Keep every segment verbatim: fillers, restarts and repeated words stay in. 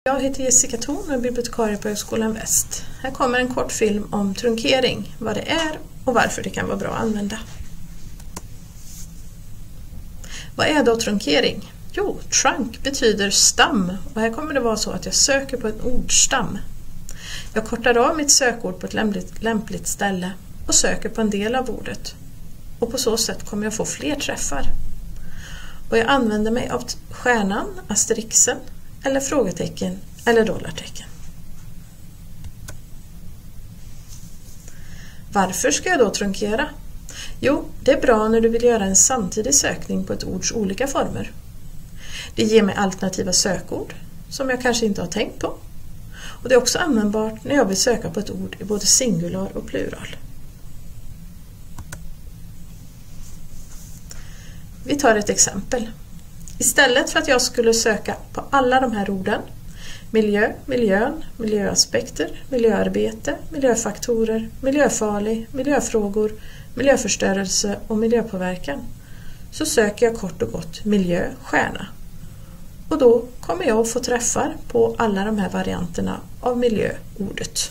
Jag heter Jessica Thorn och är bibliotekarie på Högskolan Väst. Här kommer en kort film om trunkering, vad det är och varför det kan vara bra att använda. Vad är då trunkering? Jo, trunk betyder stam och här kommer det vara så att jag söker på en ordstam. Jag kortar av mitt sökord på ett lämpligt, lämpligt ställe och söker på en del av ordet. Och på så sätt kommer jag få fler träffar. Och jag använder mig av stjärnan, asterixen, eller frågetecken eller dollartecken. Varför ska jag då trunkera? Jo, det är bra när du vill göra en samtidig sökning på ett ords olika former. Det ger mig alternativa sökord som jag kanske inte har tänkt på. Och det är också användbart när jag vill söka på ett ord i både singular och plural. Vi tar ett exempel. Istället för att jag skulle söka på alla de här orden, miljö, miljön, miljöaspekter, miljöarbete, miljöfaktorer, miljöfarlig, miljöfrågor, miljöförstörelse och miljöpåverkan, så söker jag kort och gott miljö, stjärna. Och då kommer jag att få träffar på alla de här varianterna av miljöordet.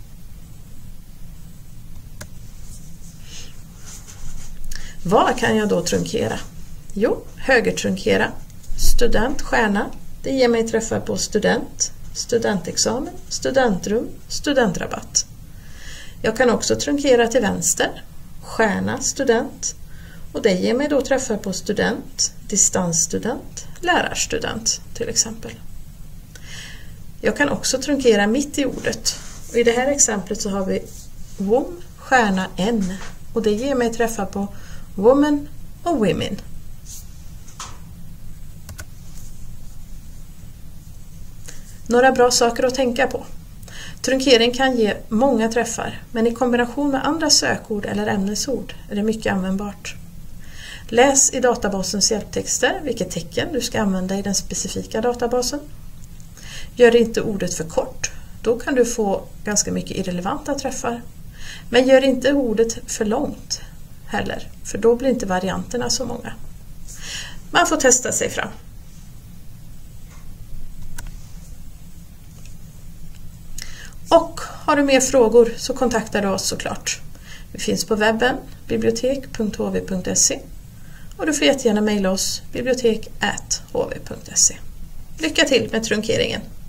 Vad kan jag då trunkera? Jo, högertrunkera, student, stjärna, det ger mig träffar på student, studentexamen, studentrum, studentrabatt. Jag kan också trunkera till vänster, stjärna, student, och det ger mig då träffar på student, distansstudent, lärarstudent till exempel. Jag kan också trunkera mitt i ordet, och i det här exemplet så har vi wom, stjärna, en, och det ger mig träffar på woman och women. Några bra saker att tänka på. Trunkering kan ge många träffar, men i kombination med andra sökord eller ämnesord är det mycket användbart. Läs i databasens hjälptexter vilket tecken du ska använda i den specifika databasen. Gör inte ordet för kort, då kan du få ganska mycket irrelevanta träffar. Men gör inte ordet för långt heller, för då blir inte varianterna så många. Man får testa sig fram. Och har du mer frågor så kontaktar du oss såklart. Vi finns på webben bibliotek punkt h v punkt se och du får jättegärna mejla oss bibliotek snabel-a h v punkt se. Lycka till med trunkeringen!